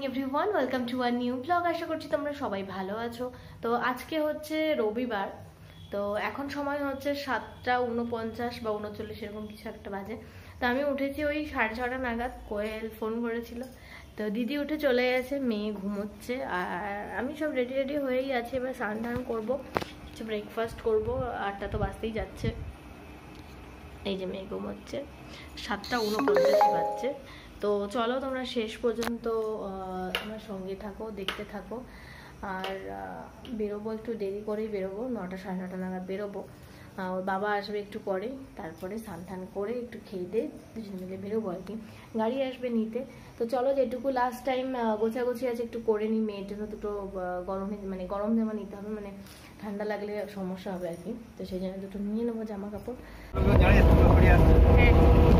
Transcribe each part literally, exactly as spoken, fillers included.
Everyone, welcome to a new blog. আশা করছি তোমরা সবাই ভালো আছো। তো আজকে হচ্ছে রবিবার, তো এখন সময় হচ্ছে সাতটা উনপঞ্চাশ বা উনচল্লিশ এরকম কিছু একটা বাজে। তো আমি উঠেছি ওই সাড়ে ছটা নাগাদ। কোয়েল ফোন করেছিল, তো দিদি উঠে চলে গেছে, মেয়ে ঘুমোচ্ছে আর আমি সব রেডি রেডি হয়েই আছি। এবার স্নান টান করবো, কিছু ব্রেকফাস্ট করবো, আটটা তো বাজতেই যাচ্ছে। এই যে মেয়ে ঘুমোচ্ছে, সাতটা উনপঞ্চাশে বাজছে। তো চলো তোমরা শেষ পর্যন্ত আমার সঙ্গে থাকো, দেখতে থাকো। আর বেরোবো একটু দেরি করেই বেরোবো, নটা সাড়ে নটা নাগাদ বেরোবো। ওর বাবা আসবে একটু পরে, তারপরে স্নান টান করে একটু খেয়ে দিয়ে দুজন মিলে বেরোবো আর কি। গাড়ি আসবে নিতে। তো চলো, যেটুকু লাস্ট টাইম গোছাগুছি আছে একটু করে নিই। মেয়ের জন্য দুটো গরমে মানে গরম জামা নিতে হবে, মানে ঠান্ডা লাগলে সমস্যা হবে আর কি। তো সেই জন্য দুটো নিয়ে নেবো জামা কাপড়। হ্যাঁ,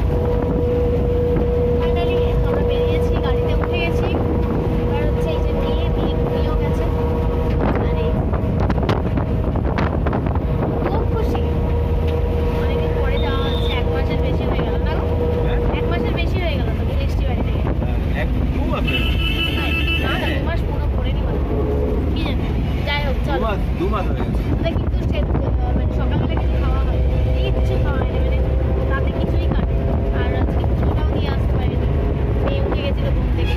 ফাইনালি আমরা বেরিয়েছি, গাড়িতে উঠে গেছি। এবার হচ্ছে এই যে মেয়ে মেয়ে ঘুমিয়েও গেছে। আর এই খুব খুশি, অনেকদিন পরে যাওয়া হচ্ছে। এক মাসের বেশি হয়ে গেল না গো? এক মাসের বেশি হয়ে গেল তো মিষ্টি বাড়ি থেকে। না না, দু মাস পুরো পরে নি বলো, কি জানি। যাই হোক চলো, দু মাস হয়ে গেছে কিন্তু মানে সকালবেলা কিছু খাওয়া হয়, এই কিছু খাওয়া হয়নি, মানে রাতে কিছুই কাটে। আর আজকে কিছুটাও দিয়ে আসতে পারিনি, মেয়ে উঠে গেছিল ঘুম থেকে।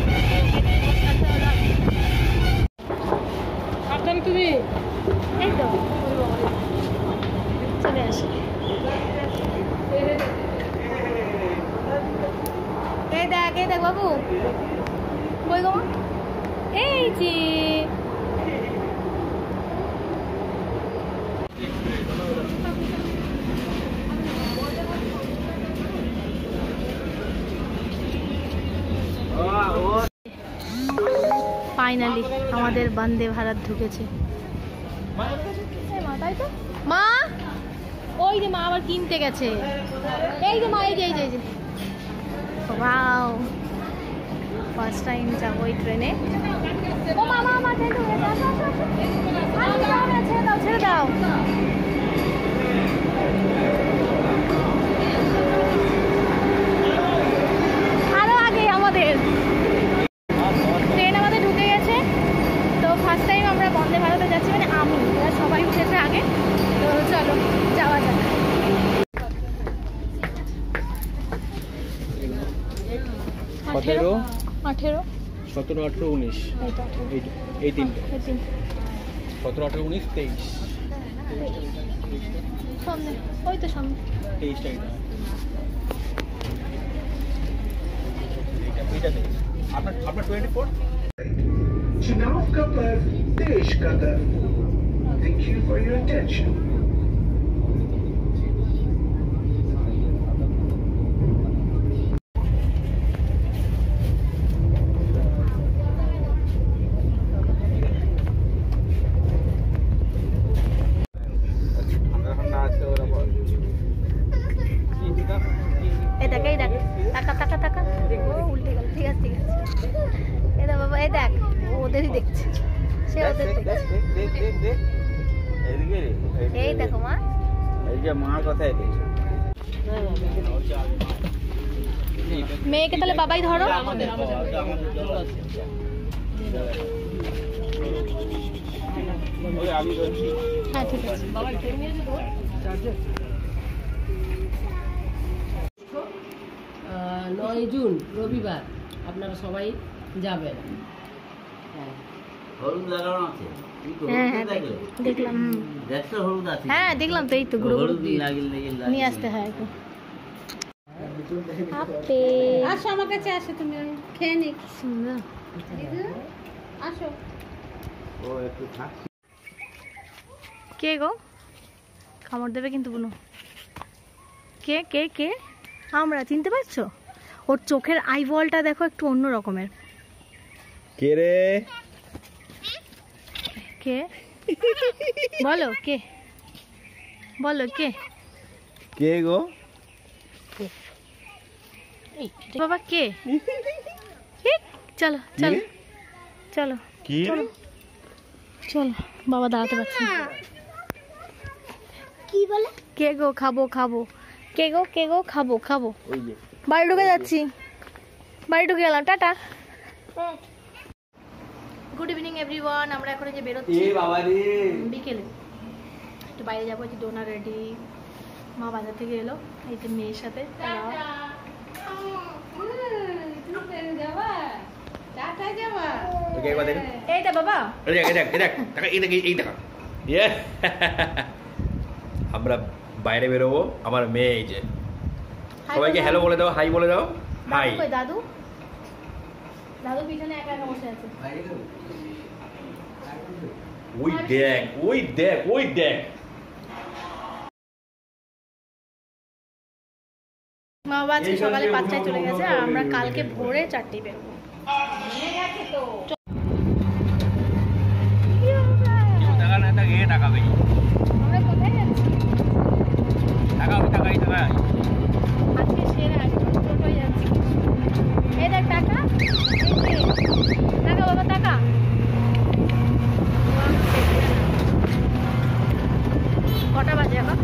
সাবধান তুমি, এই তো চলে আসি। এই দেখ, এই দেখ বাবু, কই গো? এই যে ফাইনালি আমাদের বন্দে ভারত ঢুকেছে। তাই তো মা, ওই যে মা আবার কিনতে গেছে। এই যে মা, এই যে এই যে এই যে ওয়াও, ফার্স্ট টাইম যাবো এই ট্রেনে। ও মা মা মা, ছেড়ে দাও ছেড়ে দাও। আরো আগে আমাদের ট্রেন আমাদের ঢুকে গেছে। তো ফার্স্ট টাইম আমরা বন্দে ভারতে যাচ্ছি, মানে আমি, এরা সবাই উঠেছে আগে। তো চলো যাওয়া যাক। আঠেরো আঠেরো সতেরো আঠেরো উনিশ, এই তিনটে, সতেরো আঠেরো উনিশ তেইশ, সামনে ওই তো সামনে তেইশটা। আপনার আপনার টোয়েন্টি ফোর। चुनाव का पर्व देश का गर्व। Thank you for your attention. এই দেখ, এই দেখ, টাকা টাকা টাকা, ও উল্টে গেল। ঠিক আছে ঠিক আছে, এই দেখ বাবা, এই দেখ, ও ওদেরই দেখছে, সে ওদের দেখছে। এই দেখো মা, এই যে মার কথাই দেখছো। মেয়েকে তাহলে বাবাই ধরো। হ্যাঁ ঠিক আছে। নয় জুন রবিবার আপনারা সবাই যাবেন। হলুদ লাগানো আছে। হ্যাঁ হ্যাঁ দেখলাম। দেখছো হলুদ আছে? হ্যাঁ দেখলাম তো, এই তো গ্রুপ হলুদ লাগিয়ে লাগিয়ে নিয়ে আসতে হয় একটু। আসো আমার কাছে, আসো তুমি খেয়ে নি। সুন্দর, আসো। ও একটু থাক। কে গো? কামড় দেবে কিন্তু বুনু। কে কে কে? আমরা, চিনতে পারছো? ওর চোখের আইবলটা দেখো, একটু অন্য রকমের। কে রে? কে বলো, কে বলো, কে কে গো? বাবা কে? চলো চলো চলো চলো চলো, বাবা দাঁড়াতে পারছি না। কি বলে? কে গো? খাবো খাবো। কে গো? কে গো? খাবো খাবো। বাড়ি ঢুকে যাচ্ছি, বাড়ি ঢুকে গেলাম, টাটা। Evening everyone. আমরা এখন যে বেরোচ্ছি বিকেলে, একটু বাইরে যাবো। যে ডোনা রেডি, মা বাজার থেকে এলো এই যে মেয়ের সাথে। এইটা বাবা, আমরা বাইরে বেরোবো। আমার মেয়ে এই যে, সবাইকে হ্যালো বলে দাও, হাই বলে দাও। হাই। দাদু, দাদু পিছনে একা একা বসে আছে। ওই দেখ, ওই দেখ, ওই দেখ। মা বাবা আজকে সকালে পাঁচটায় চলে গেছে, আর আমরা কালকে ভোরে চারটেই বেরোবো। আমরা কোথায় যাচ্ছি? আজকে সেরা টোটোয় যাচ্ছি। এই দেখ টাকা, টাকা বাবা টাকা। কটা বাজে এখন?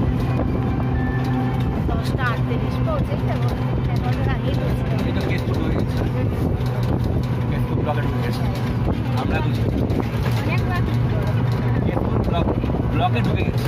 দশটা আটত্রিশ। পৌঁছেই যাবো, এগারোটার আগেই পৌঁছে যাবো। আমরা অনেক রাত। ব্লকে ঢুকে গেছি।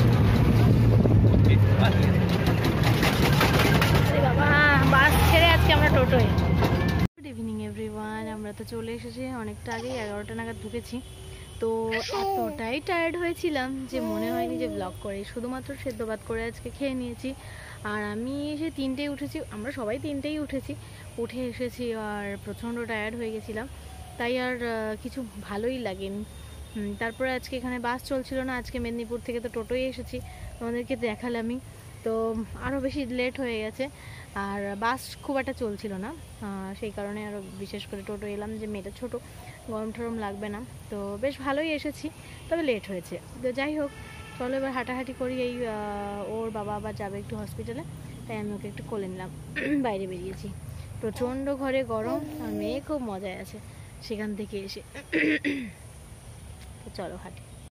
আরে বাবা, বাস ছেড়ে আজকে আমরা টোটোয়। Good evening everyone. আমরা তো চলে এসেছি অনেকটা আগেই, এগারোটা নাগাদ ঢুকেছি। তো এতটাই টায়ার্ড হয়েছিলাম যে মনে হয়নি যে ব্লগ করে, শুধুমাত্র সেদ্ধ ভাত করে আজকে খেয়ে নিয়েছি। আর আমি এসে তিনটেই উঠেছি, আমরা সবাই তিনটেই উঠেছি, উঠে এসেছি আর প্রচণ্ড টায়ার্ড হয়ে গেছিলাম, তাই আর কিছু ভালোই লাগেনি। তারপরে আজকে এখানে বাস চলছিল না, আজকে মেদিনীপুর থেকে তো টোটোয় এসেছি, আমাদেরকে দেখালামই, তো আরও বেশি লেট হয়ে গেছে। আর বাস খুব একটা চলছিল না, সেই কারণে আরও বিশেষ করে টোটো এলাম, যে মেয়েটা ছোটো, গরম টরম লাগবে না। তো বেশ ভালোই এসেছি, তবে লেট হয়েছে। তো যাই হোক, চলো এবার হাঁটাহাঁটি করি। এই ওর বাবা আবার যাবে একটু হসপিটালে, তাই আমি ওকে একটু কোলে নিলাম। বাইরে বেরিয়েছি, প্রচণ্ড ঘরে গরম, আর মেয়ে খুব মজায় আছে সেখান থেকে এসে। তো চলো হাঁটি।